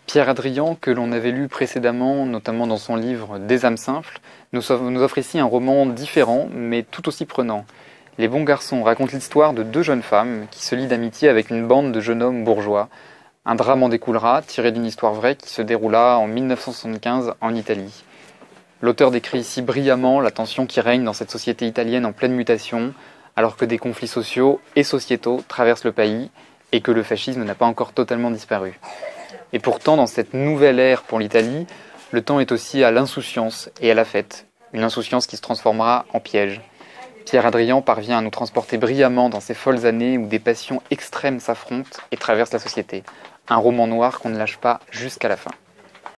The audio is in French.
Pierre Hadrian, que l'on avait lu précédemment, notamment dans son livre Des âmes simples, nous offre ici un roman différent, mais tout aussi prenant. Les Bons Garçons raconte l'histoire de deux jeunes femmes qui se lient d'amitié avec une bande de jeunes hommes bourgeois. Un drame en découlera, tiré d'une histoire vraie qui se déroula en 1975 en Italie. L'auteur décrit ici brillamment la tension qui règne dans cette société italienne en pleine mutation, alors que des conflits sociaux et sociétaux traversent le pays et que le fascisme n'a pas encore totalement disparu. Et pourtant, dans cette nouvelle ère pour l'Italie, le temps est aussi à l'insouciance et à la fête, une insouciance qui se transformera en piège. Pierre Hadrian parvient à nous transporter brillamment dans ces folles années où des passions extrêmes s'affrontent et traversent la société. Un roman noir qu'on ne lâche pas jusqu'à la fin.